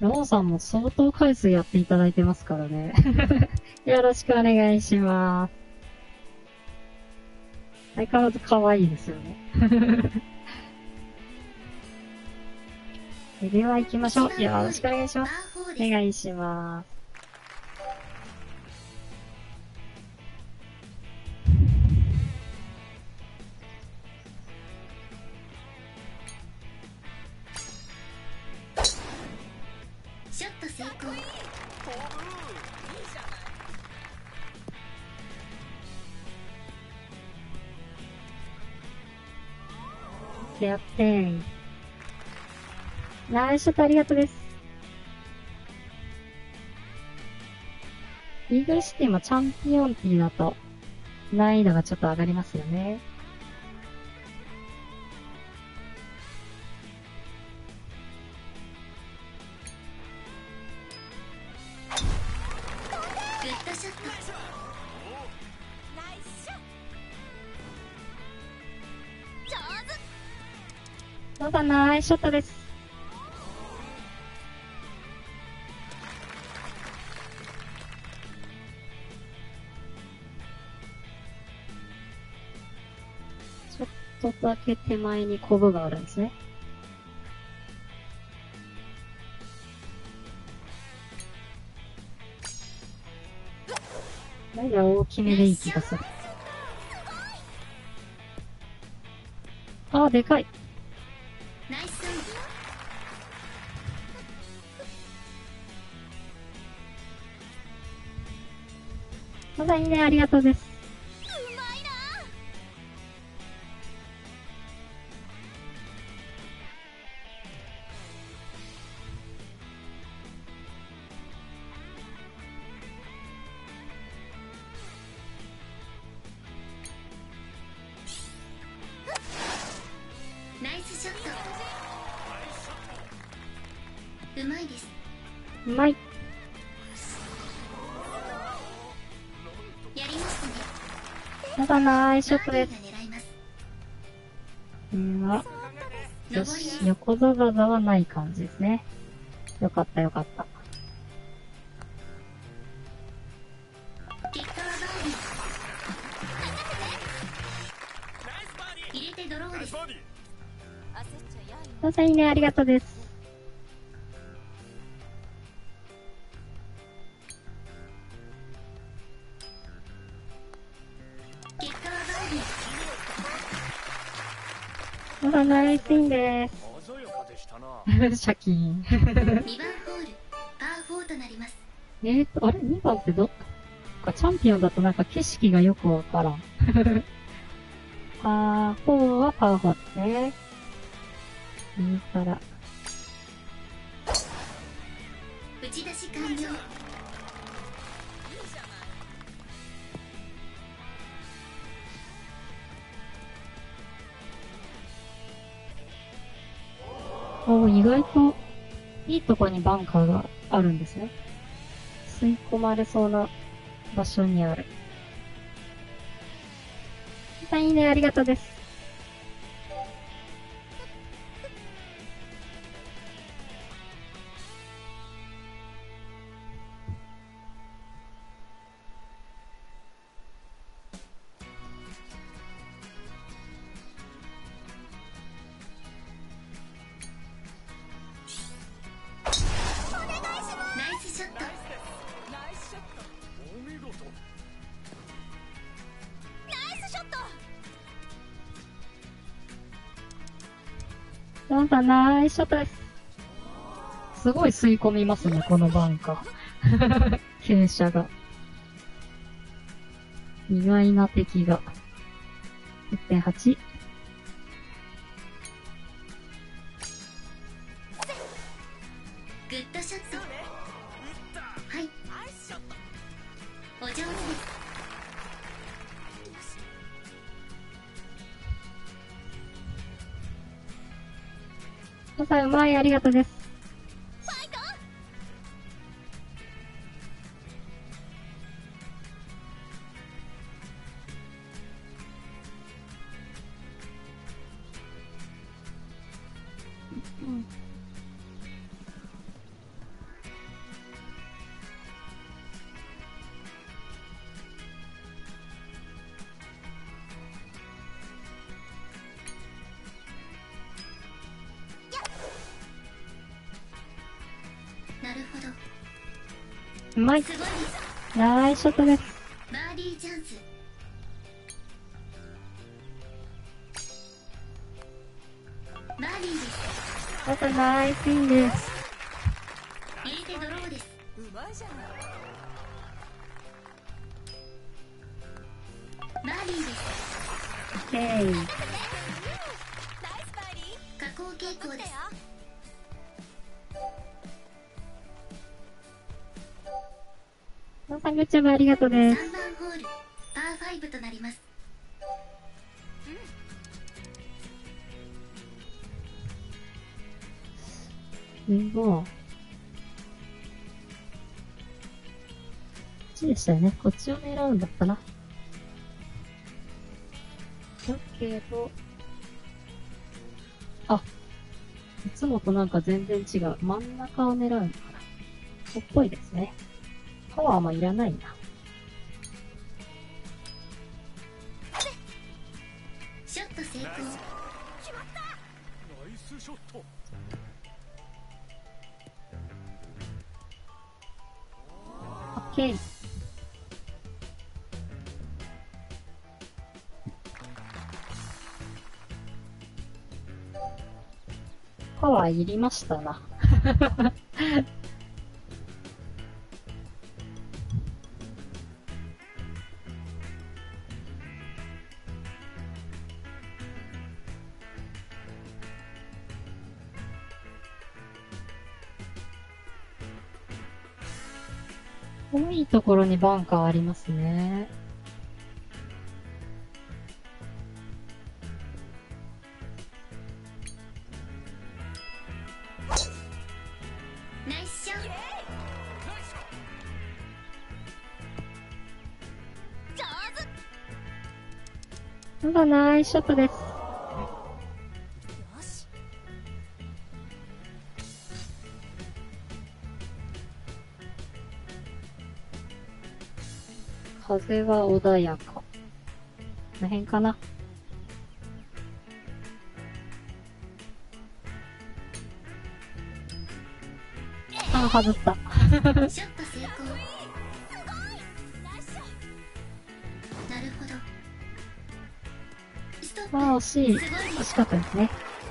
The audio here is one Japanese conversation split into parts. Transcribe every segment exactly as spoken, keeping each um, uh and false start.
ローさんも相当回数やっていただいてますからね。よろしくお願いします。相変わらず可愛いですよね。では行きましょう。よろしくお願いします。お願いします。 ショット成功。 やってー。ナイスショットありがとうです。イーグルシティもチャンピオンティーだと難易度がちょっと上がりますよね。 グッドショット。 そうだ、ナイスショットです。ちょっとだけ手前にコブがあるんですね。やや大きめでいい気がする。あー、でかい。 ナイスソング。 まだいいね、ありがとうです。 ナイスショット。うまいです。 うまい。 やりましたね。 まだナイスショットです。 バーディーが狙います。 うんわ。よ上りし、横ザザザはない感じですね。よかったよかった。 結果はバーディー。入れてドローです。 まだいいね、ありがとうです。 結果はバーディー。 まだナイスインでーす。シャキーン。 にばんホール、パーフォーとなります。 えーと、あれ ?に 番ってどっかチャンピオンだとなんか景色がよくわからん。パーフォーはパーフォーですね。右から。 打ち出し完了。 おー、意外といいとこにバンカーがあるんですね。吸い込まれそうな場所にある。いいね、ありがとうです。 ナイスショット。 なんかナイスショットです。すごい吸い込みますね、このバンカー。傾斜が。意外な敵が。いってんはち。 グッドショット。はい。お上手です。 またうまい、ありがとうです。 うまい。 すごいです。 ナイスショットです。 バーディーチャンス。バーディーです。 またナイスインです。 入れてドローです。 うまいじゃない。 バーディーです。 オッケー。 ナイスバーディー。 下降傾向です。 皆さん、グッジョブありがとうです。 さんばんホール、パーファイブとなります。 すごい。こっちでしたよね。こっちを狙うんだったな。だけど、あ、いつもとなんか全然違う。真ん中を狙うのかな。こっぽいですね。パワーもいらないな。 ショット成功。 決まった。ナイスショット。 オッケー。パワーいりましたな。多いところにバンカーありますね。 ナイスショット。 上手。 まだナイスショットです。 よし。 風は穏やか。この辺かな。あ、外った。 ショット成功。なるほど。ストップ。 あー、惜しい。 すごいです。 惜しかったですね。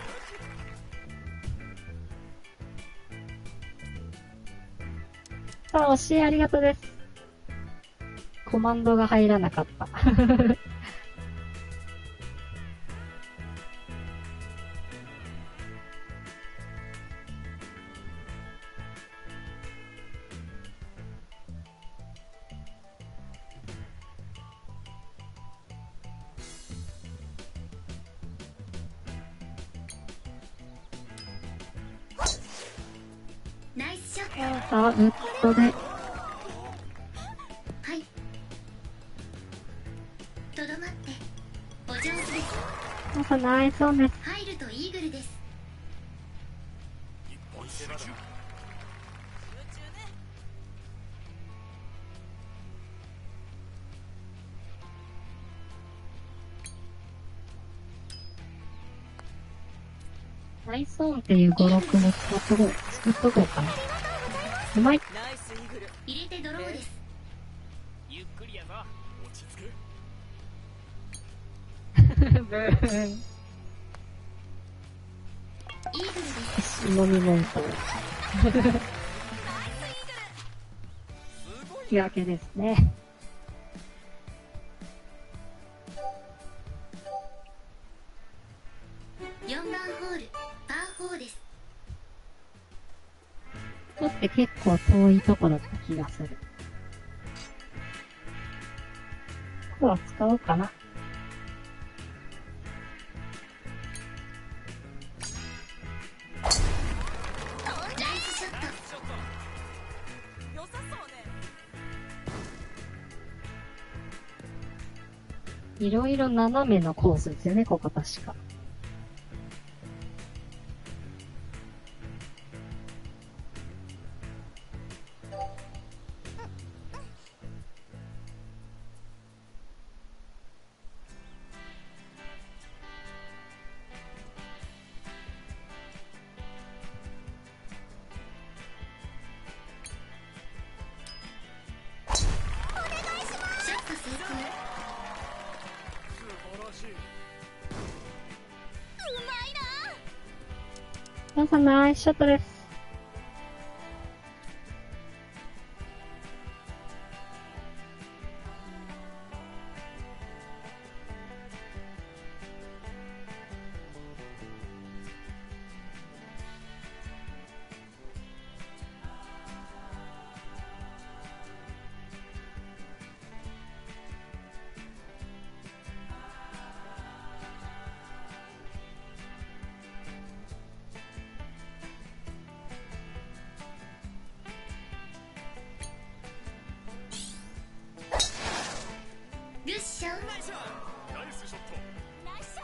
あー、惜しい。ありがとうです。コマンドが入らなかった。 ナイスショット。 さあ、ウッドで。 はい。とどまって。お上手です。 またナイスオンです。 入るとイーグルです。 一本集中。集中ね。 ナイスオンっていう語録も作っとこう、作っとこうかな。うまい。 ナイスイーグル。 入れてドローです。 ゆっくりやぞ。落ち着け。 ブーン。 イーグルです。 飲み物と。引き分けですね。 よんばんホール、パーフォーです。 ここって結構遠いとこだった気がする。ここは使おうかな。 ナイスショット。 ショット。良さそうね。 いろいろ斜めのコースですよね、ここ確か。 皆さんナイスショットです。 グッション。 ナイスショット。ナイスショッ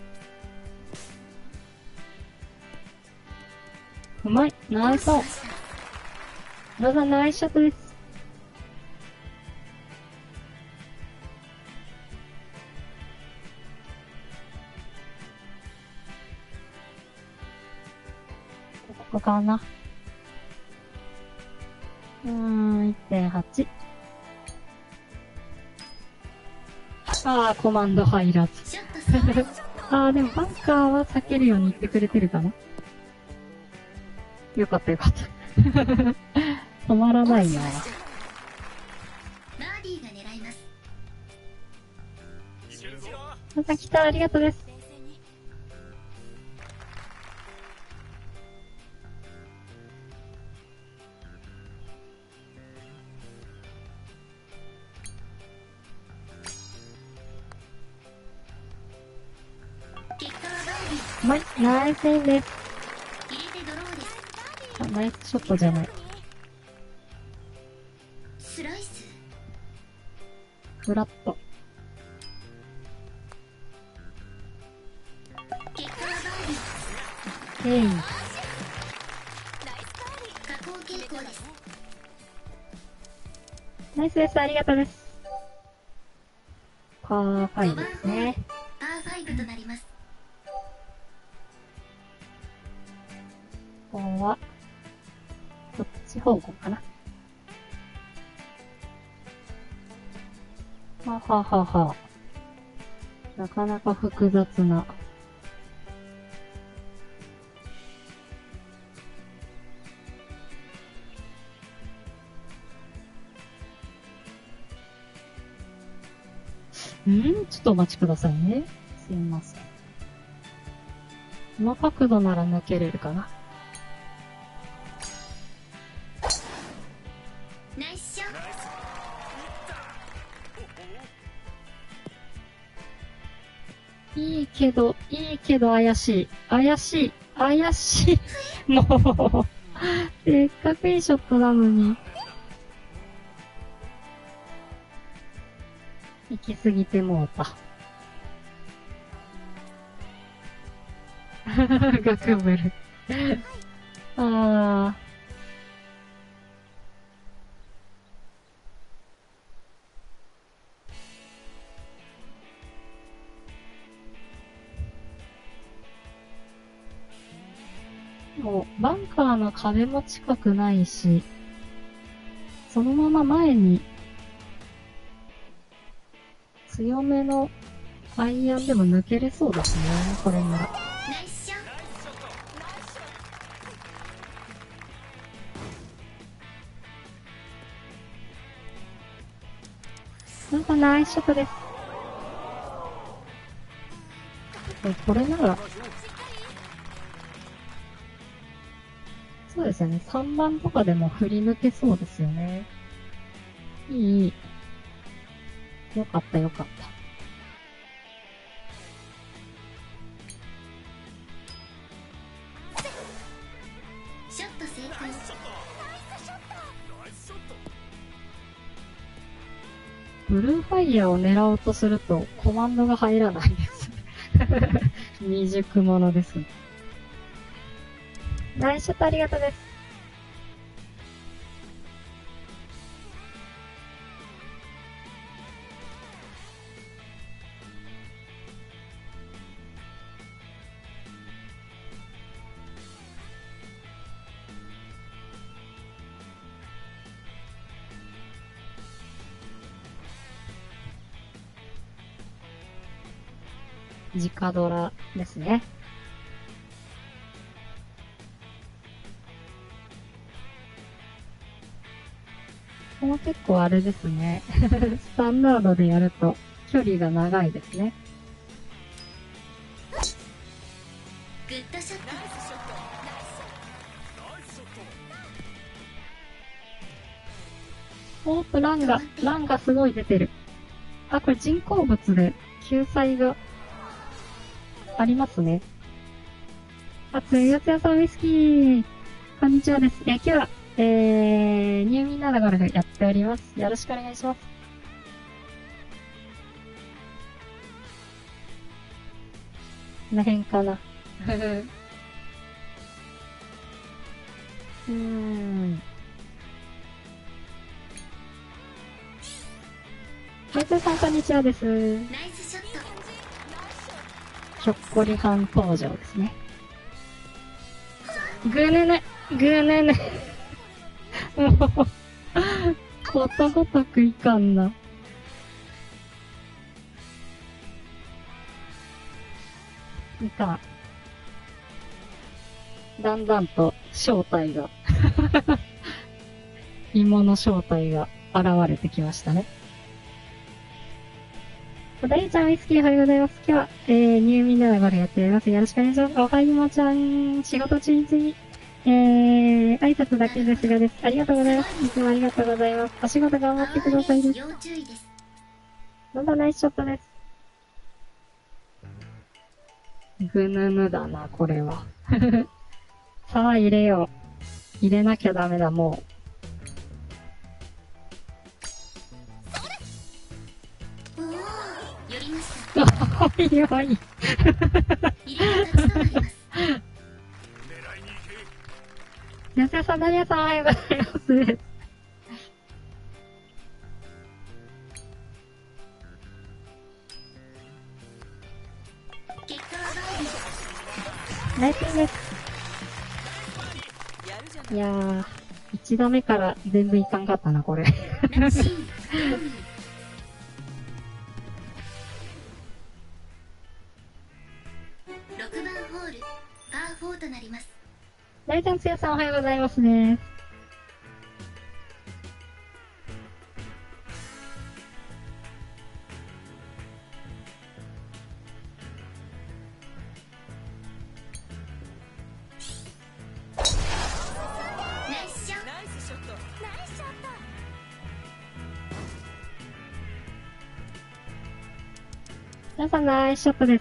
ト。 うまい。ナイスオン。皆さんナイスショットです。ここかな。うーん、いってんはち。あー、コマンド入らず。 ショットそう。 あー、でもバンカーは避けるように言ってくれてるかな。よかったよかった。止まらないな。 バーディーが狙います。 いけるぞ。 皆さん来た、ありがとうです。 冷静に。 結果はバーディー。 うまい。ナイスインです。 入れてドローです。 あ、ナイスショットじゃない。 スライス。 フラット。 結果はバーディー。 ケイン。 下降傾向です。 ナイスです。ありがとうです。パーファイブですね。 パーファイブとなります。 ここは、こっち方向かな。はははは。なかなか複雑な。んちょっとお待ちくださいね。すいません。この角度なら抜けれるかな。 ナイスショット。 ナイス。いった。 いいけど、いいけど怪しい。怪しい。怪しい。もう、せっかくいいショットなのに。行き過ぎてもうた。ガクブル。あー。もう、バンカーの壁も近くないし、そのまま前に、強めのアイアンでも抜けれそうですね、これなら。 ナイスショット。 ナイスショット。ナイスショット。 なんかナイスショットです。これなら、そうですよね。さんばんとかでも振り抜けそうですよね。いい。よかったよかった。 ショット成功。 ナイスショット。ナイスショット。 ブルーファイヤーを狙おうとするとコマンドが入らないです。未熟者ですね。ナイスショットありがとうです。直ドラですね。 ここも結構あれですね。スタンダードでやると距離が長いですね。 グッドショット。 ナイスショット。ナイスショット。 おーっと、ランが、ランがすごい出てる。あ、これ人工物で救済がありますね。あ、つゆつやさんウイスキー。こんにちはです。え、今日は、えー、ニューミンナダゴルフやっております。よろしくお願いします。この辺かな。うーん。めつさんこんにちはです。 ナイスショット。 ひょっこりはん登場ですね。ぐぬぬ、ぐぬぬ。もう、ことごとくいかんな。いかん。だんだんと正体が、芋の正体が現れてきましたね。ダイちゃんウイスキーおはようございます。今日は、えー、ニューミンナダゴルやっております。よろしくお願いします。おはようちゃん、仕事中に、えー、挨拶だけですがです。ありがとうございます。いつもありがとうございます。お仕事頑張ってくださいです。 要注意です。 どんどんナイスショットです。ぐぬぬだな、これは。さあ、入れよう。入れなきゃダメだ、もおお、寄りました。 う。おいおい。 入れが立ちとなります。 狙いに行け。 やすやさん、ダリアさん、おはようございます。 結果はバーディー。 ナイスです。いやー、一打目から全部いかんかったな、これ。 ナッシー。ろくばんホール、パーフォーとなります。 ダリちゃん、つやさん、おはようございますね。 ナイスショット。 ナイスショット。 ナイスショット。 皆さん、ナイスショットです。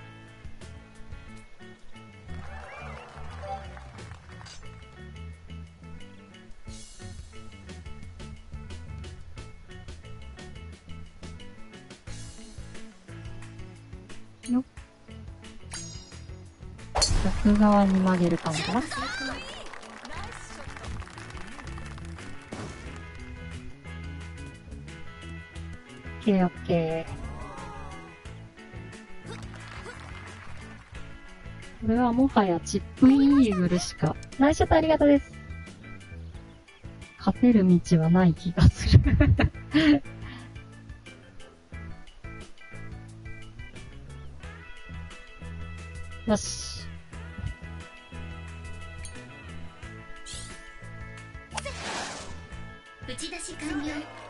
よっ。逆側に曲げる感じかな。オッケーオッケー。これはもはやチップインイーグルしか。ナイスショットありがとうです。勝てる道はない気がする。よし。 打ち出し完了。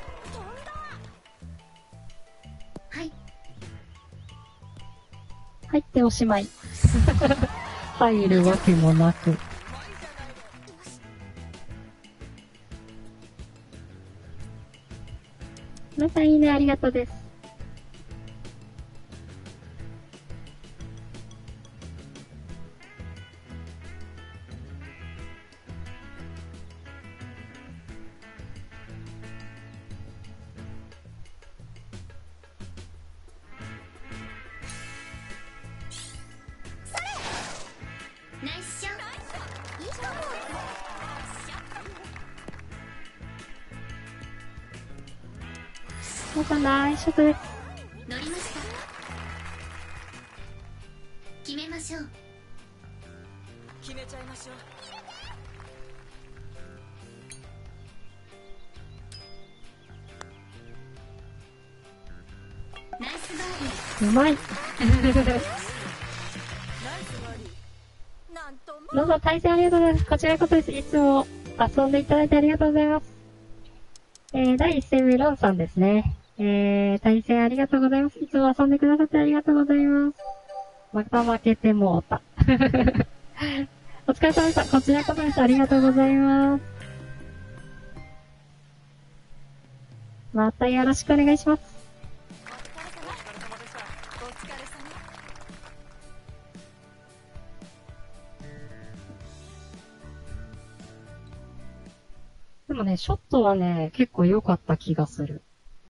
はい。 入っておしまい。入るわけもなく。皆さんいいね、ありがとうです。 ナイスショット。いいかも。 皆さんナイスショットです。 乗りました。決めましょう。 決めちゃいましょう。 ナイスバーディー。 うまい。 ナイスバーディー。なんとも。 どうぞ対戦ありがとうございます。こちらこそです。いつも遊んでいただいてありがとうございます。 えー、だいいち戦目ロンさんですね。えー、対戦ありがとうございます。いつも遊んでくださってありがとうございます。また負けてもうた。お疲れ様でした。こちらこそです。ありがとうございます。またよろしくお願いします。でもね、ショットはね、結構良かった気がする。